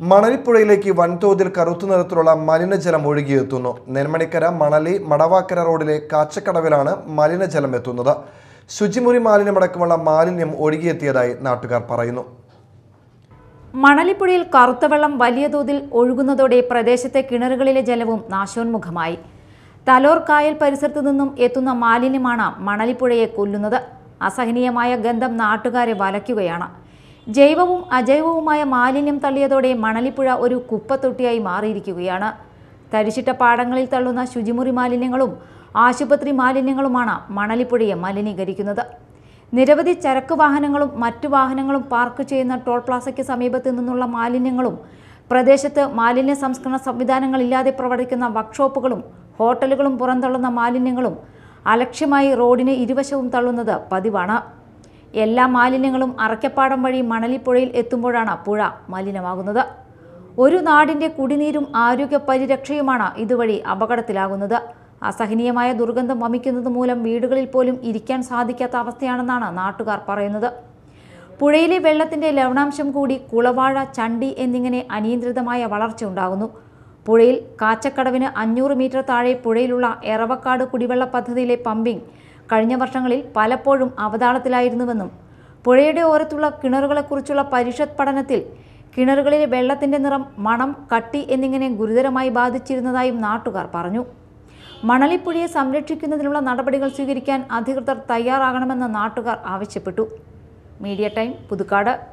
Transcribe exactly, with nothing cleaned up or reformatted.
മണലിപ്പുഴയിലേക്ക് വൻതോതിൽ കറുത്ത നിറത്തിലുള്ള മലിനജലം ഒഴുകിയെത്തുന്നു. നെന്മണിക്കര മണലി മടവാക്കര റോഡിലെ കാച്ചക്കടവിലാണ് മലിനജലം എത്തുന്നത്. ശുചിമുറി മാലിന്യമടക്കമുള്ള മാലിന്യം ഒഴുകിയെത്തിയതായി നാട്ടുകാർ പറയുന്നു. മണലിപ്പുഴയിൽ കറുത്ത വെള്ളം വലിയ തോതിൽ ഒഴുകുന്നതോടെ പ്രദേശത്തെ കിണറുകളിലെ ജലവും നാശോന്മുഖമായി. തലോർ കായൽ പരിസരത്തു നിന്നും എത്തുന്ന മാലിന്യമാണ് മണലിപ്പുഴയെ കൊല്ലുന്നത്. അസഹനീയമായ ഗന്ധം നാട്ടുകാരെ വലയ്ക്കുകയാണ്. ജൈവവും അജൈവവുമായ മാലിന്യം തള്ളിയതോടെ മണലിപ്പുഴ ഒരു കുപ്പത്തൊട്ടിയായി മാറിയിരിക്കുകയാണ്. തരിശിട്ട പാടങ്ങളിൽ തള്ളുന്ന ശുചിമുറി മാലിന്യങ്ങളും ആശുപത്രി മാലിന്യങ്ങളുമാണ് മണലിപ്പുഴയെ മലിനീകരിക്കുന്നത്. നിരവധി ചരക്ക് വാഹനങ്ങളും മറ്റു വാഹനങ്ങളും പാർക്ക് ചെയ്യുന്ന ടോൾ പ്ലാസയ്ക്ക് സമീപത്തു നിന്നുള്ള മാലിന്യങ്ങളും പ്രദേശത്ത് മാലിന്യ സംസ്കരണ സംവിധാനങ്ങളില്ലാതെ പ്രവർത്തിക്കുന്ന വർക്ക്ഷോപ്പുകളും ഹോട്ടലുകളും പുറന്തള്ളുന്ന മാലിന്യങ്ങളും അലക്ഷ്യമായി റോഡിന് ഇരുവശവും തള്ളുന്നത് പതിവാണ്. എല്ലാ മാലിന്യങ്ങളും അറക്കപ്പാടം വഴി മണലിപ്പുഴയിൽ എത്തുമ്പോഴാണ് പുഴ മലിനമാകുന്നത്. ഒരു നാടിൻ്റെ കുടിനീരും ആരോഗ്യ പരിരക്ഷയുമാണ് ഇതുവഴി അപകടത്തിലാകുന്നത്. അസഹനീയമായ ദുർഗന്ധം വമിക്കുന്നത് മൂലം വീടുകളിൽ പോലും ഇരിക്കാൻ സാധിക്കാത്ത അവസ്ഥയാണെന്നാണ് നാട്ടുകാർ പറയുന്നത്. പുഴയിലെ വെള്ളത്തിൻ്റെ ലവണാംശം കൂടി കുളവാഴ, ചണ്ടി എന്നിങ്ങനെ അനിയന്ത്രിതമായ വളർച്ച ഉണ്ടാകുന്നു. പുഴയിൽ കാച്ചക്കടവിന് അഞ്ഞൂറ് മീറ്റർ താഴെ പുഴയിലുള്ള എറവക്കാട് കുടിവെള്ള പദ്ധതിയിലെ പമ്പിംഗ് കഴിഞ്ഞ വർഷങ്ങളിൽ പലപ്പോഴും അവതാളത്തിലായിരുന്നുവെന്നും പുഴയുടെ ഓരത്തുള്ള കിണറുകളെക്കുറിച്ചുള്ള പരിഷത്ത് പഠനത്തിൽ കിണറുകളിലെ വെള്ളത്തിൻ്റെ നിറം, മണം, കട്ടി എന്നിങ്ങനെ ഗുരുതരമായി ബാധിച്ചിരുന്നതായും നാട്ടുകാർ പറഞ്ഞു. മണലിപ്പുഴയെ സംരക്ഷിക്കുന്നതിനുള്ള നടപടികൾ സ്വീകരിക്കാൻ അധികൃതർ തയ്യാറാകണമെന്ന് നാട്ടുകാർ ആവശ്യപ്പെട്ടു. Media time, Puthukkad.